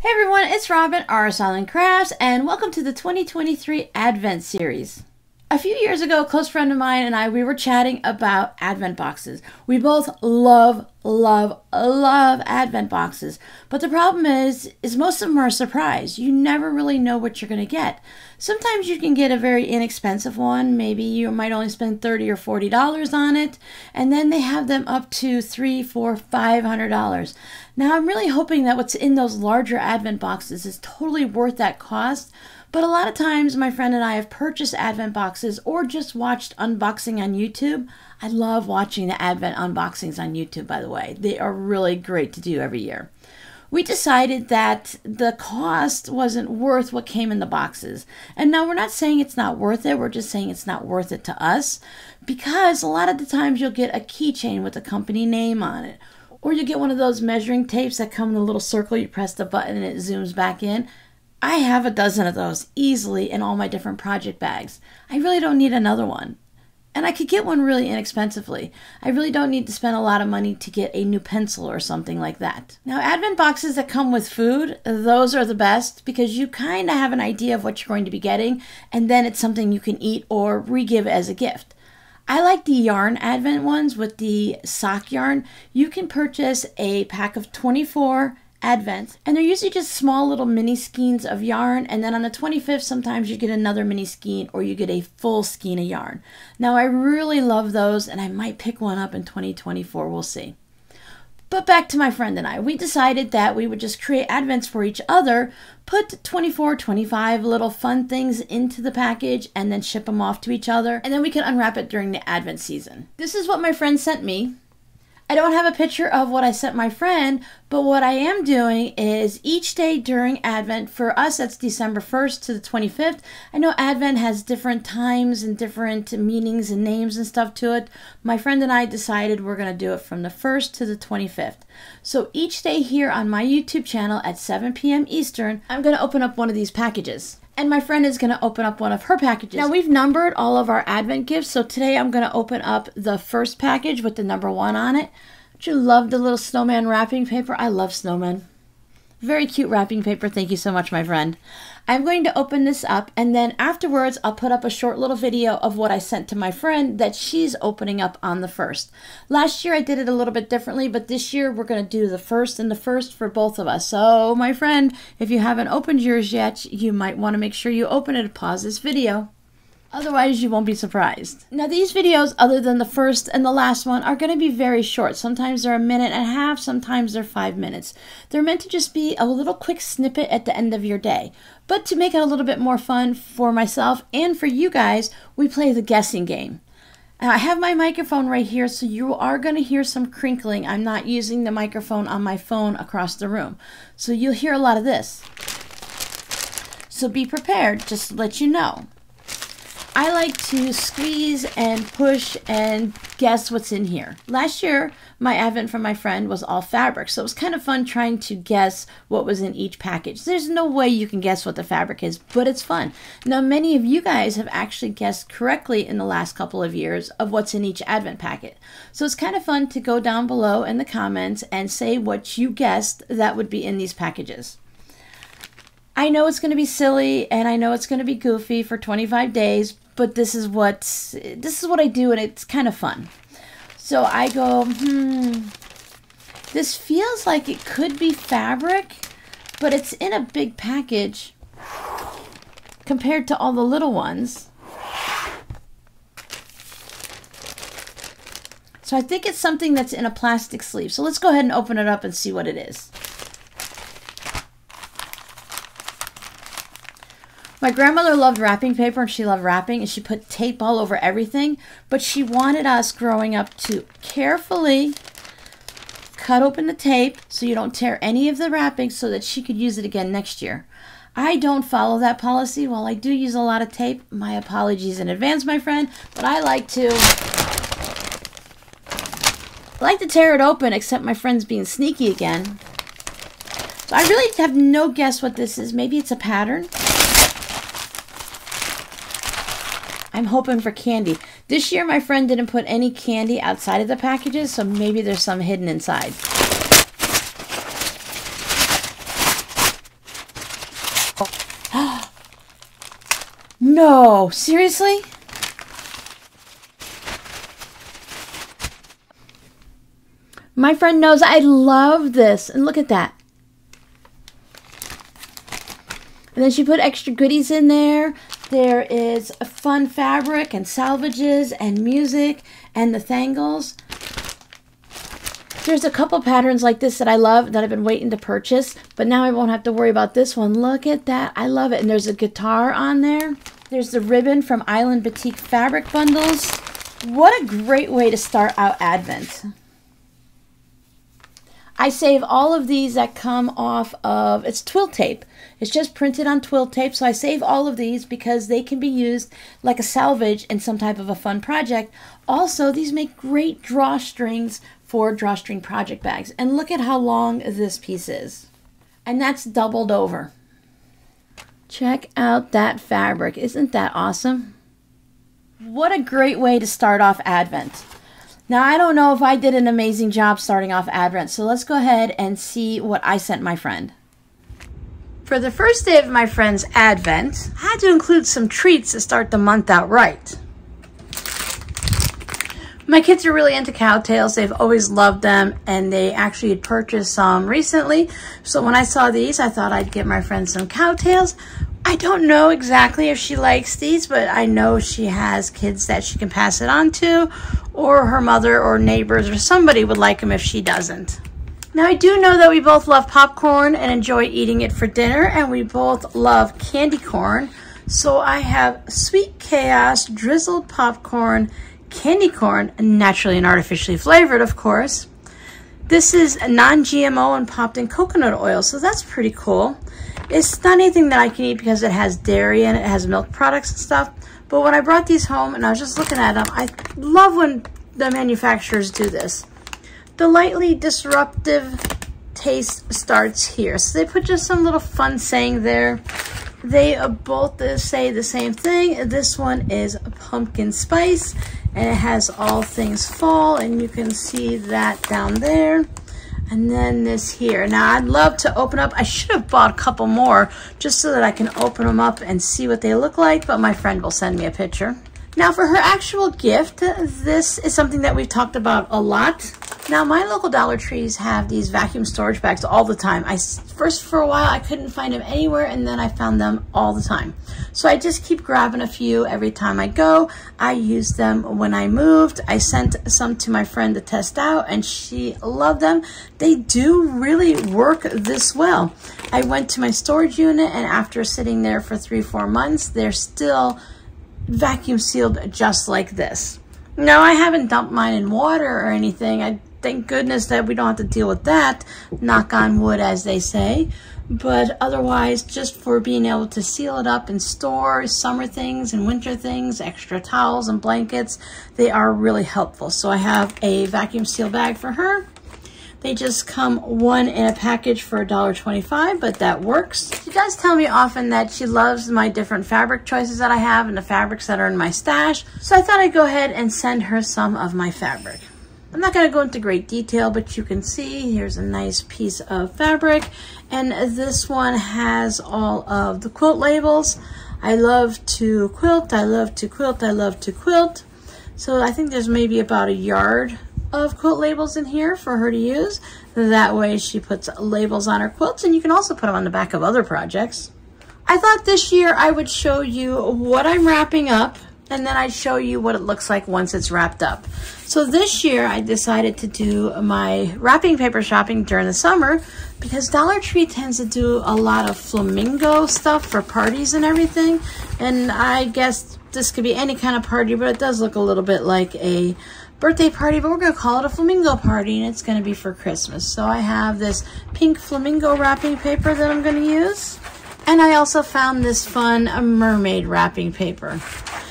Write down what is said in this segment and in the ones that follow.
Hey everyone, it's Robin, RsIslandCrafts, and welcome to the 2023 Advent series. A few years ago, a close friend of mine and I, we were chatting about Advent boxes. We both love Advent boxes, but the problem is most of them are a surprise. You never really know what you're going to get. Sometimes you can get a very inexpensive one. Maybe you might only spend $30 or $40 on it, and then they have them up to $300, $400, $500. Now, I'm really hoping that what's in those larger Advent boxes is totally worth that cost. But a lot of times my friend and I have purchased Advent boxes or just watched unboxing on YouTube. I love watching the Advent unboxings on YouTube, by the way. They are really great to do every year. We decided that the cost wasn't worth what came in the boxes. And now we're not saying it's not worth it. We're just saying it's not worth it to us, because a lot of the times you'll get a keychain with a company name on it. Or you get one of those measuring tapes that come in a little circle. You press the button and it zooms back in. I have a dozen of those easily in all my different project bags. I really don't need another one. And I could get one really inexpensively. I really don't need to spend a lot of money to get a new pencil or something like that. Now, Advent boxes that come with food, those are the best because you kind of have an idea of what you're going to be getting, and then it's something you can eat or re-give as a gift. I like the yarn Advent ones with the sock yarn. You can purchase a pack of 24 Advent, and they're usually just small little mini skeins of yarn, and then on the 25th sometimes you get another mini skein or you get a full skein of yarn. Now, I really love those, and I might pick one up in 2024. We'll see. But back to my friend and I. We decided that we would just create Advents for each other, put 24, 25 little fun things into the package, and then ship them off to each other, and then we can unwrap it during the Advent season. This is what my friend sent me. I don't have a picture of what I sent my friend, but what I am doing is each day during Advent, for us that's December 1st to the 25th. I know Advent has different times and different meanings and names and stuff to it. My friend and I decided we're going to do it from the 1st to the 25th. So each day here on my YouTube channel at 7 p.m. Eastern, I'm going to open up one of these packages. And my friend is going to open up one of her packages. Now, we've numbered all of our Advent gifts, so today I'm going to open up the first package with the number 1 on it. Don't you love the little snowman wrapping paper? I love snowmen. Very cute wrapping paper. Thank you so much, my friend. I'm going to open this up, and then afterwards I'll put up a short little video of what I sent to my friend that she's opening up on the 1st. Last year I did it a little bit differently, but this year we're going to do the 1st and the 1st for both of us. So, my friend, if you haven't opened yours yet, you might want to make sure you open it and pause this video. Otherwise, you won't be surprised. Now, these videos, other than the first and the last one, are going to be very short. Sometimes they're 1.5 minutes, sometimes they're 5 minutes. They're meant to just be a little quick snippet at the end of your day. But to make it a little bit more fun for myself and for you guys, we play the guessing game. Now, I have my microphone right here, so you are going to hear some crinkling. I'm not using the microphone on my phone across the room. So you'll hear a lot of this. So be prepared, just to let you know. I like to squeeze and push and guess what's in here. Last year, my Advent from my friend was all fabric, so it was kind of fun trying to guess what was in each package. There's no way you can guess what the fabric is, but it's fun. Now, many of you guys have actually guessed correctly in the last couple of years of what's in each Advent packet. So it's kind of fun to go down below in the comments and say what you guessed that would be in these packages. I know it's going to be silly, and I know it's going to be goofy for 25 days, but this is what I do, and it's kind of fun. So I go, this feels like it could be fabric, but it's in a big package compared to all the little ones. So I think it's something that's in a plastic sleeve. So let's go ahead and open it up and see what it is. My grandmother loved wrapping paper, and she loved wrapping, and she put tape all over everything, but she wanted us growing up to carefully cut open the tape so you don't tear any of the wrapping so that she could use it again next year. I don't follow that policy. While I do use a lot of tape, my apologies in advance, my friend, but I like to tear it open, except my friend's being sneaky again. So I really have no guess what this is. Maybe it's a pattern. I'm hoping for candy. This year, my friend didn't put any candy outside of the packages, so maybe there's some hidden inside. No, seriously? My friend knows I love this. And look at that. And then she put extra goodies in there. There is a fun fabric and salvages and music and the thangles. There's a couple patterns like this that I love that I've been waiting to purchase, but now I won't have to worry about this one. Look at that. I love it. And there's a guitar on there. There's the ribbon from Island Batik Fabric Bundles. What a great way to start out Advent. I save all of these that come off of, it's twill tape. It's just printed on twill tape, so I save all of these because they can be used like a salvage in some type of a fun project. Also, these make great drawstrings for drawstring project bags. And look at how long this piece is. And that's doubled over. Check out that fabric. Isn't that awesome? What a great way to start off Advent. Now, I don't know if I did an amazing job starting off Advent, so let's go ahead and see what I sent my friend. For the first day of my friend's Advent, I had to include some treats to start the month out right. My kids are really into cowtails. They've always loved them, and they actually had purchased some recently. So when I saw these, I thought I'd get my friend some cowtails. I don't know exactly if she likes these, but I know she has kids that she can pass it on to, or her mother or neighbors or somebody would like them if she doesn't. Now, I do know that we both love popcorn and enjoy eating it for dinner, and we both love candy corn. So I have Sweet Chaos drizzled popcorn, candy corn, naturally and artificially flavored, of course. This is non-GMO and popped in coconut oil, so that's pretty cool. It's not anything that I can eat because it has dairy and it has milk products and stuff. But when I brought these home and I was just looking at them, I love when the manufacturers do this. The lightly disruptive taste starts here. So they put just some little fun saying there. They both say the same thing. This one is pumpkin spice and it has all things fall, and you can see that down there. And then this here. Now, I'd love to open up. I should have bought a couple more just so that I can open them up and see what they look like, but my friend will send me a picture. Now, for her actual gift, this is something that we've talked about a lot. Now, my local Dollar Trees have these vacuum storage bags all the time. First, for a while, I couldn't find them anywhere, and then I found them all the time. So I just keep grabbing a few every time I go. I use them when I moved. I sent some to my friend to test out, and she loved them. They do really work this well. I went to my storage unit, and after sitting there for 3-4 months, they're still vacuum sealed just like this. No, I haven't dumped mine in water or anything. Thank goodness that we don't have to deal with that. Knock on wood, as they say. But otherwise, just for being able to seal it up and store summer things and winter things, extra towels and blankets, they are really helpful. So I have a vacuum seal bag for her. They just come one in a package for $1.25, but that works. She does tell me often that she loves my different fabric choices that I have and the fabrics that are in my stash. So I thought I'd go ahead and send her some of my fabric. I'm not going to go into great detail, but you can see here's a nice piece of fabric. And this one has all of the quilt labels. I love to quilt, I love to quilt, I love to quilt. So I think there's maybe about a yard of quilt labels in here for her to use. That way she puts labels on her quilts, and you can also put them on the back of other projects. I thought this year I would show you what I'm wrapping up, and then I'd show you what it looks like once it's wrapped up. So this year I decided to do my wrapping paper shopping during the summer because Dollar Tree tends to do a lot of flamingo stuff for parties and everything. And I guess this could be any kind of party, but it does look a little bit like a birthday party, but we're going to call it a flamingo party, and it's going to be for Christmas. So I have this pink flamingo wrapping paper that I'm going to use. And I also found this fun mermaid wrapping paper.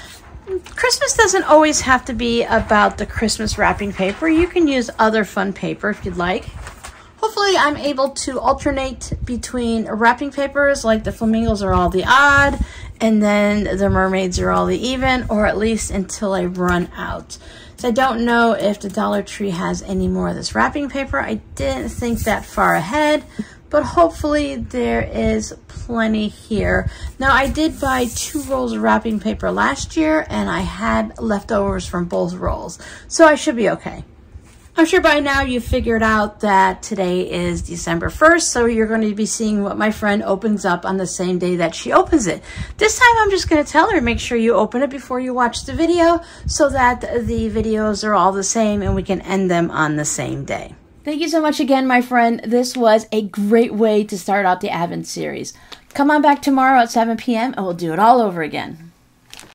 Christmas doesn't always have to be about the Christmas wrapping paper. You can use other fun paper if you'd like. Hopefully I'm able to alternate between wrapping papers, like the flamingos are all the odd, and then the mermaids are all the even, or at least until I run out. So I don't know if the Dollar Tree has any more of this wrapping paper. I didn't think that far ahead, but hopefully there is plenty here. Now, I did buy 2 rolls of wrapping paper last year, and I had leftovers from both rolls, so I should be okay. I'm sure by now you figured out that today is December 1st, so you're going to be seeing what my friend opens up on the same day that she opens it. This time I'm just going to tell her, make sure you open it before you watch the video so that the videos are all the same and we can end them on the same day. Thank you so much again, my friend. This was a great way to start out the Advent series. Come on back tomorrow at 7 p.m. and we'll do it all over again.